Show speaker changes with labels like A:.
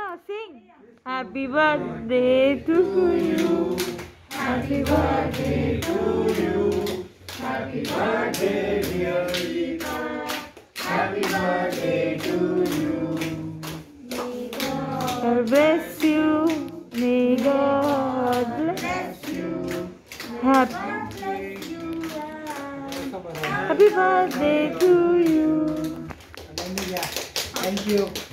A: Now sing. Happy birthday to you. Happy birthday to you. Happy birthday, dear Rita. Happy birthday to you. May God bless you. May God bless you. Happy birthday to you.
B: Thank you.